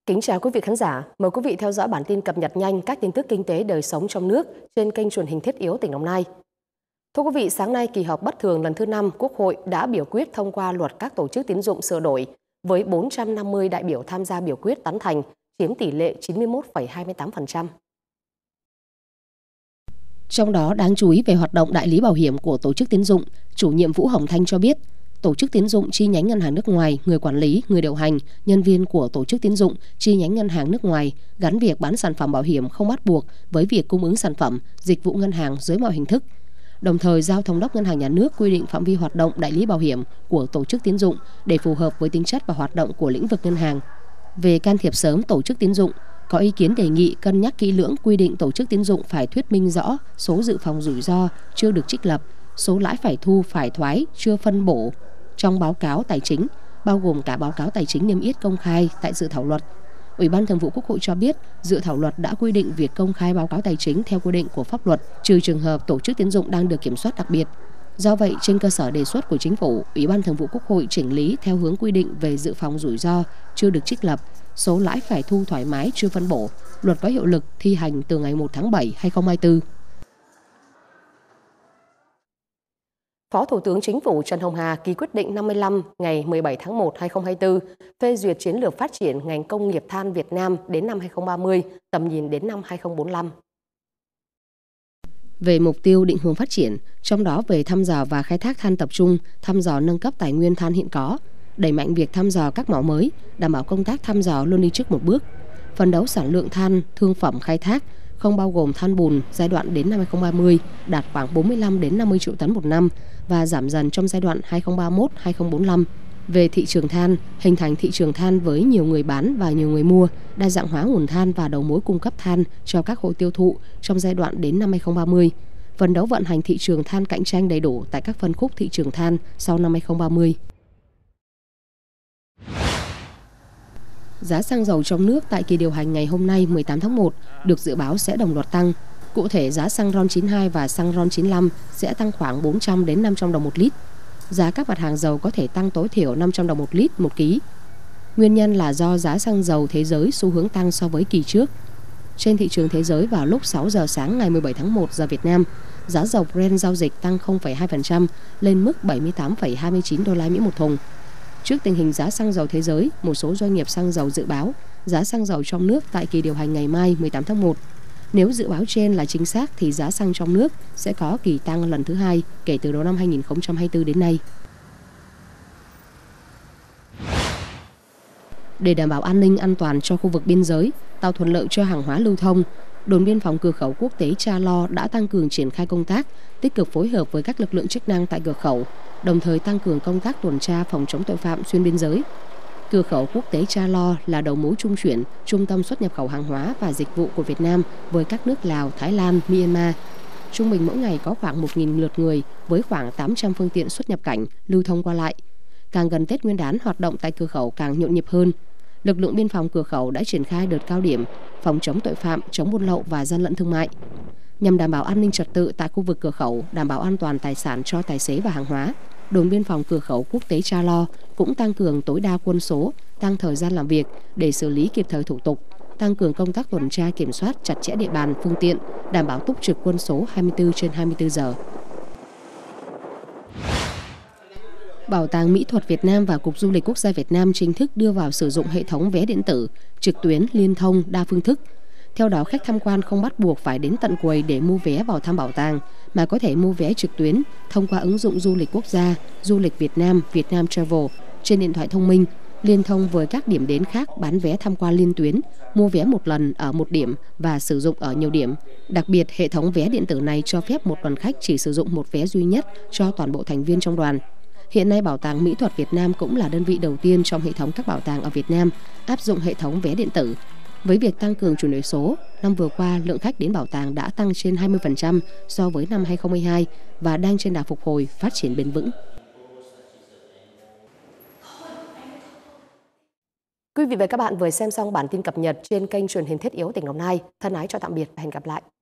Kính chào quý vị khán giả, mời quý vị theo dõi bản tin cập nhật nhanh các tin tức kinh tế đời sống trong nước trên kênh truyền hình Thiết Yếu tỉnh Đồng Nai. Thưa quý vị, sáng nay kỳ họp bất thường lần thứ 5 Quốc hội đã biểu quyết thông qua luật các tổ chức tín dụng sửa đổi với 450 đại biểu tham gia biểu quyết tán thành, chiếm tỷ lệ 91,28%. Trong đó đáng chú ý về hoạt động đại lý bảo hiểm của tổ chức tín dụng, chủ nhiệm Vũ Hồng Thanh cho biết, tổ chức tín dụng chi nhánh ngân hàng nước ngoài, người quản lý, người điều hành, nhân viên của tổ chức tín dụng chi nhánh ngân hàng nước ngoài gắn việc bán sản phẩm bảo hiểm không bắt buộc với việc cung ứng sản phẩm, dịch vụ ngân hàng dưới mọi hình thức. Đồng thời giao thống đốc ngân hàng nhà nước quy định phạm vi hoạt động đại lý bảo hiểm của tổ chức tín dụng để phù hợp với tính chất và hoạt động của lĩnh vực ngân hàng. Về can thiệp sớm tổ chức tín dụng, có ý kiến đề nghị cân nhắc kỹ lưỡng quy định tổ chức tín dụng phải thuyết minh rõ số dự phòng rủi ro chưa được trích lập, số lãi phải thu phải thoái chưa phân bổ trong báo cáo tài chính, bao gồm cả báo cáo tài chính niêm yết công khai tại dự thảo luật. Ủy ban Thường vụ Quốc hội cho biết, dự thảo luật đã quy định việc công khai báo cáo tài chính theo quy định của pháp luật, trừ trường hợp tổ chức tín dụng đang được kiểm soát đặc biệt. Do vậy, trên cơ sở đề xuất của Chính phủ, Ủy ban Thường vụ Quốc hội chỉnh lý theo hướng quy định về dự phòng rủi ro chưa được trích lập, số lãi phải thu thoải mái chưa phân bổ. Luật có hiệu lực thi hành từ ngày 1 tháng 7, 2024. Phó Thủ tướng Chính phủ Trần Hồng Hà ký quyết định 55 ngày 17 tháng 1, 2024 phê duyệt chiến lược phát triển ngành công nghiệp than Việt Nam đến năm 2030, tầm nhìn đến năm 2045. Về mục tiêu định hướng phát triển, trong đó về thăm dò và khai thác than tập trung, thăm dò nâng cấp tài nguyên than hiện có, đẩy mạnh việc thăm dò các mỏ mới, đảm bảo công tác thăm dò luôn đi trước một bước, phấn đấu sản lượng than thương phẩm khai thác không bao gồm than bùn giai đoạn đến năm 2030 đạt khoảng 45 đến 50 triệu tấn một năm và giảm dần trong giai đoạn 2031-2045. Về thị trường than, hình thành thị trường than với nhiều người bán và nhiều người mua, đa dạng hóa nguồn than và đầu mối cung cấp than cho các hộ tiêu thụ trong giai đoạn đến năm 2030. Phấn đấu vận hành thị trường than cạnh tranh đầy đủ tại các phân khúc thị trường than sau năm 2030. Giá xăng dầu trong nước tại kỳ điều hành ngày hôm nay 18 tháng 1 được dự báo sẽ đồng loạt tăng. Cụ thể, giá xăng RON 92 và xăng RON 95 sẽ tăng khoảng 400 đến 500 đồng một lít. Giá các mặt hàng dầu có thể tăng tối thiểu 500 đồng một lít một ký. Nguyên nhân là do giá xăng dầu thế giới xu hướng tăng so với kỳ trước. Trên thị trường thế giới vào lúc 6 giờ sáng ngày 17 tháng 1 giờ Việt Nam, giá dầu Brent giao dịch tăng 0,2% lên mức 78,29 đô la Mỹ một thùng. Trước tình hình giá xăng dầu thế giới, một số doanh nghiệp xăng dầu dự báo giá xăng dầu trong nước tại kỳ điều hành ngày mai 18 tháng 1. Nếu dự báo trên là chính xác thì giá xăng trong nước sẽ có kỳ tăng lần thứ hai kể từ đầu năm 2024 đến nay. Để đảm bảo an ninh an toàn cho khu vực biên giới, tạo thuận lợi cho hàng hóa lưu thông, đồn biên phòng cửa khẩu quốc tế Cha Lo đã tăng cường triển khai công tác, tích cực phối hợp với các lực lượng chức năng tại cửa khẩu, đồng thời tăng cường công tác tuần tra phòng chống tội phạm xuyên biên giới. Cửa khẩu quốc tế Cha Lo là đầu mối trung chuyển, trung tâm xuất nhập khẩu hàng hóa và dịch vụ của Việt Nam với các nước Lào, Thái Lan, Myanmar. Trung bình mỗi ngày có khoảng 1.000 lượt người với khoảng 800 phương tiện xuất nhập cảnh, lưu thông qua lại. Càng gần Tết Nguyên đán, hoạt động tại cửa khẩu càng nhộn nhịp hơn. Lực lượng biên phòng cửa khẩu đã triển khai đợt cao điểm phòng chống tội phạm, chống buôn lậu và gian lận thương mại. Nhằm đảm bảo an ninh trật tự tại khu vực cửa khẩu, đảm bảo an toàn tài sản cho tài xế và hàng hóa, đồn biên phòng cửa khẩu quốc tế Cha Lo cũng tăng cường tối đa quân số, tăng thời gian làm việc để xử lý kịp thời thủ tục, tăng cường công tác tuần tra kiểm soát chặt chẽ địa bàn, phương tiện, đảm bảo túc trực quân số 24/24 giờ. Bảo tàng Mỹ thuật Việt Nam và Cục Du lịch Quốc gia Việt Nam chính thức đưa vào sử dụng hệ thống vé điện tử, trực tuyến, liên thông, đa phương thức. Theo đó, khách tham quan không bắt buộc phải đến tận quầy để mua vé vào thăm bảo tàng, mà có thể mua vé trực tuyến thông qua ứng dụng du lịch quốc gia, du lịch Việt Nam, Vietnam Travel trên điện thoại thông minh, liên thông với các điểm đến khác bán vé tham quan liên tuyến, mua vé một lần ở một điểm và sử dụng ở nhiều điểm. Đặc biệt, hệ thống vé điện tử này cho phép một đoàn khách chỉ sử dụng một vé duy nhất cho toàn bộ thành viên trong đoàn. Hiện nay, Bảo tàng Mỹ thuật Việt Nam cũng là đơn vị đầu tiên trong hệ thống các bảo tàng ở Việt Nam áp dụng hệ thống vé điện tử. Với việc tăng cường chuyển đổi số, năm vừa qua lượng khách đến bảo tàng đã tăng trên 20% so với năm 2022 và đang trên đà phục hồi, phát triển bền vững. Quý vị và các bạn vừa xem xong bản tin cập nhật trên kênh truyền hình Thiết Yếu tỉnh Đồng Nai. Thân ái chào tạm biệt và hẹn gặp lại.